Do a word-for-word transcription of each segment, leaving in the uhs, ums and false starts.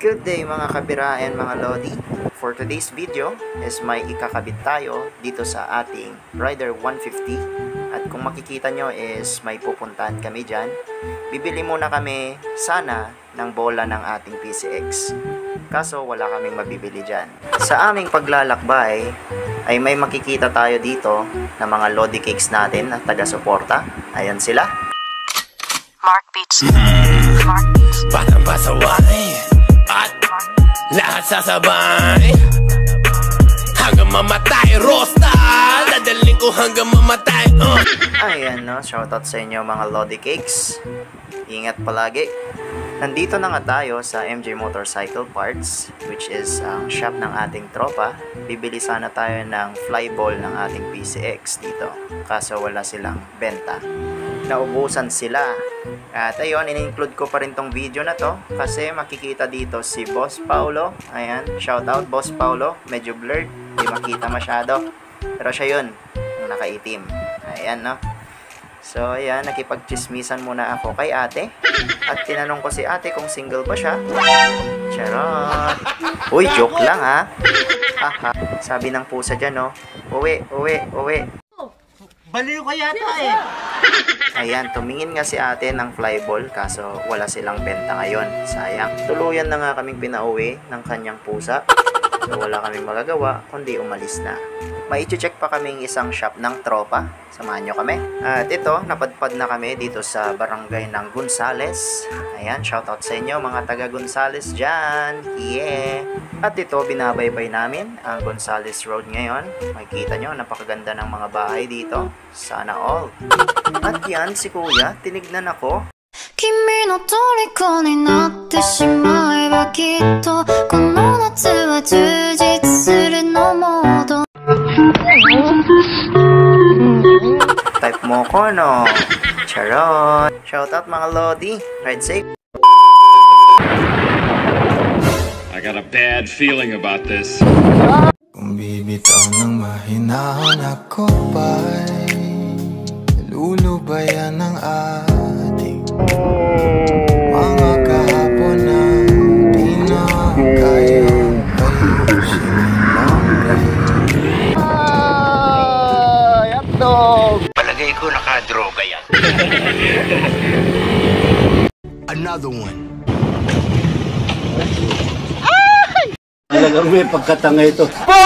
Good day mga kabiraen, mga lodi. For today's video is may ikakabit tayo dito sa ating Rider one fifty. At kung makikita nyo is may pupuntahan kami dyan. Bibili muna kami sana ng bola ng ating P C X. Kaso wala kaming mabibili dyan. Sa aming paglalakbay ay may makikita tayo dito na mga lodi cakes natin na taga-suporta. Ayan sila. Mark Beats. Mark Beats. Batang pasaway at lahat sasabay hanggang mamatay. Rosta, dadaling ko hanggang mamatay. uh. Ayan no, shoutout sa inyo mga lodi cakes. Ingat palagi. Nandito na nga tayo sa M J Motorcycle Parts, which is ang shop ng ating tropa. Bibili sana tayo ng flyball ng ating P C X dito. Kaso wala silang benta. Naubusan sila. At ayun, in-include ko pa rin tong video na to kasi makikita dito si Boss Paulo. Ayan, shout out Boss Paulo. Medyo blurred, hindi makita masyado. Pero siya yun, yung nakaitim. Ayan no. So ayan, nakipagchismisan muna ako kay ate. At tinanong ko si ate kung single ba siya. Charot. Uy, joke lang ha. Haha. Sabi ng pusa dyan no. Uwi, uwi, uwi. Baliw ka yata eh. Ayan, tumingin nga si ate ng flyball kaso wala silang benta ngayon. Sayang. Tuluyan na nga kaming pinauwi ng kanyang pusa. So wala kaming magagawa kundi umalis na. May i-check pa kaming isang shop ng tropa. Samahan nyo kami. At ito, napadpad na kami dito sa barangay ng Gonzales. Ayan, shoutout sa inyo mga taga Gonzales dyan. Yeah! At ito, binabaybay namin ang Gonzales Road ngayon. Makikita nyo, napakaganda ng mga bahay dito. Sana all. At yan, si kuya, tinignan ako. 君の虜になってしまえばきっとこの夏は充実するのモード Type mo ko no. Charot. Shoutout mga lodi. Ride safe. I got a bad feeling about this. Kung bibitaw ng mahinahon ako ba'y lulubayan ng ating mga kahapon na di na kayang ayusin ng Ay, atdog! Palagay ko nakadroga yan. Another one. Talagang may pagkatanga ito.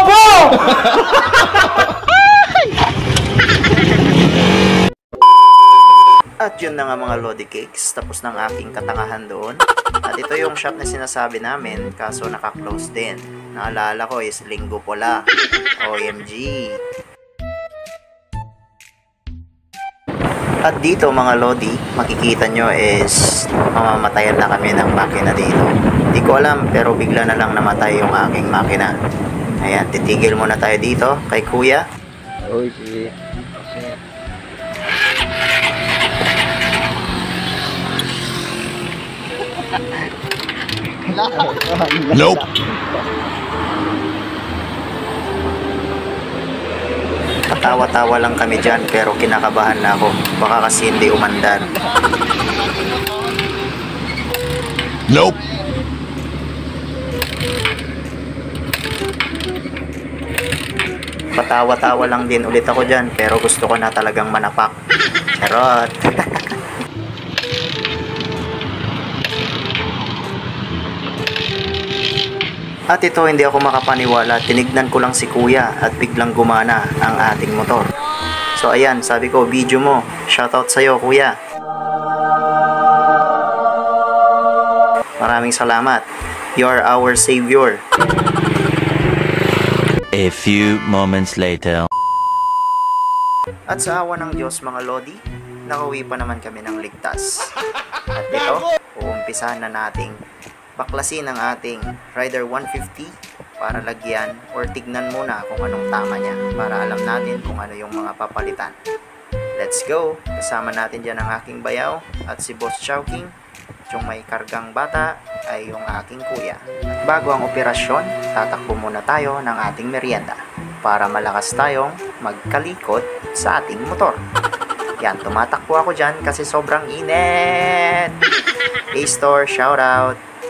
At yun na nga mga lodi cakes, tapos ng aking katangahan doon. At ito yung shop na sinasabi namin, kaso naka-close din. Naalala ko is Linggo Pula. O M G. At dito mga lodi, makikita nyo is mamamatayan na kami ng makina dito. Di ko alam, pero bigla na lang namatay yung aking makina. Ayan, titigil muna tayo dito kay kuya. Uy, si... Nope. Patawa-tawa lang kami dyan pero kinakabahan na ako. Baka kasi hindi umandar. Nope. Patawa-tawa lang din ulit ako dyan pero gusto ko na talagang manapak. Charot. At ito, hindi ako makapaniwala. Tinignan ko lang si kuya at biglang gumana ang ating motor. So ayan, sabi ko, video mo. Shoutout sa'yo kuya. Maraming salamat. You are our savior. A few moments later. At sa awa ng Diyos mga lodi, nakauwi pa naman kami ng ligtas. At ito, uumpisahan na nating baklasin ang ating Rider one fifty para lagyan or tignan muna kung anong tama niya para alam natin kung ano yung mga papalitan. Let's go! Kasama natin dyan ang aking bayaw at si Boss Chowking. Yung may kargang bata ay yung aking kuya. At bago ang operasyon, tatakbo muna tayo ng ating merienda para malakas tayong magkalikot sa ating motor. Yan, tumatakbo ako dyan kasi sobrang init. A-Store, shoutout.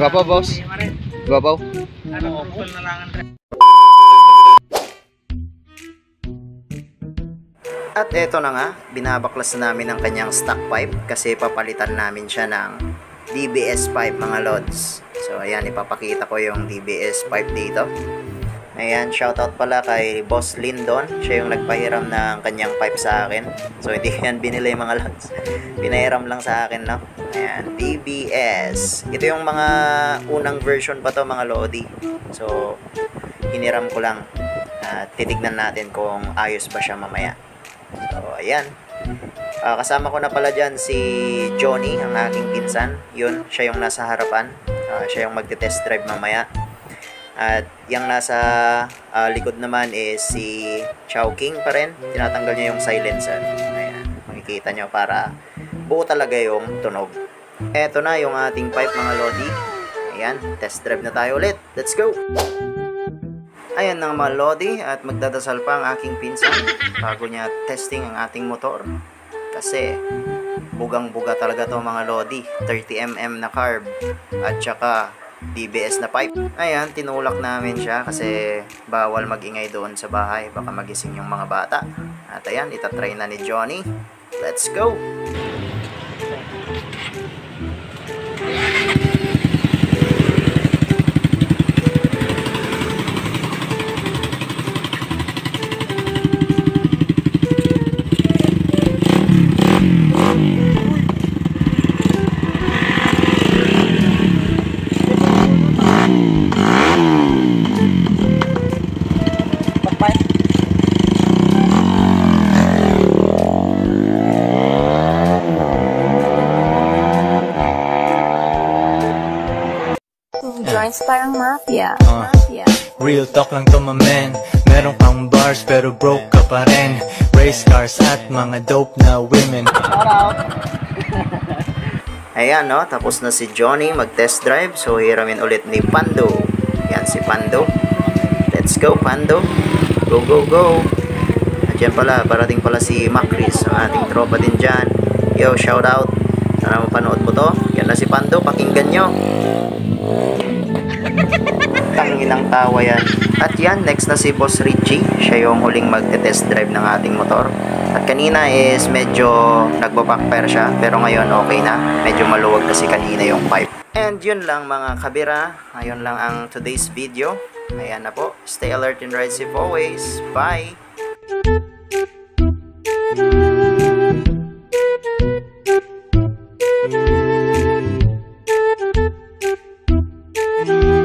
Gwapo, boss. Gwapo. At eto na nga, binabaklas na namin ang kanyang stock pipe kasi papalitan namin siya ng D B S pipe mga lods. So ayan, ipapakita ko yung D B S pipe dito. Ayan, shoutout pala kay Boss Lindon. Siya yung nagpahiram ng kanyang pipe sa akin. So hindi yan binili mga lods. Pinahiram lang sa akin, no? Ayan, D B S. Ito yung mga unang version pa to mga lodi. So hiniram ko lang. At titignan natin kung ayos ba siya mamaya. So, ayan. Uh, kasama ko na pala dyan si Johnny, ang aking pinsan. Yun, siya yung nasa harapan. Uh, siya yung magte-test drive mamaya. At yung nasa uh, likod naman is si Chowking pa rin. Tinatanggal niya yung silencer. Ayan, makikita nyo para buo talaga yung tunog. Eto na yung ating pipe mga lodi. Ayan, test drive na tayo ulit. Let's go! Ayan na mga lodi at magdadasal pa ang aking pinsan bago niya testing ang ating motor. Kasi bugang-buga talaga to mga lodi. thirty millimeters na carb at saka D B S na pipe. Ayan, tinulak namin siya kasi bawal magingay doon sa bahay. Baka magising yung mga bata. At ayan, itatry na ni Johnny. Let's go! Joints parang mafia. Uh, Mafia. Real talk lang to my man. Meron kang bars pero broke ka pa rin. Race cars at mga dope na women. Ayan, no? Tapos na si Johnny mag-test drive. So, hiramin ulit ni Pando. Yan si Pando. Let's go, Pando. Go, go, go. At yan pala, parating pala si Macris, ang ating tropa din dyan. Yo, shout out. Sana mapanood mo to. Yan na si Pando, pakinggan nyo. Tanginang tawa yan. At yan, next na si Boss Richie. Siya yung huling magte-test drive ng ating motor. At kanina is medyo nagbabackfire siya. Pero ngayon okay na. Medyo maluwag kasi kanina yung pipe. And yun lang mga kabira. Ayun lang ang today's video. Ayan na po. Stay alert and ride safe always. Bye! Thank you.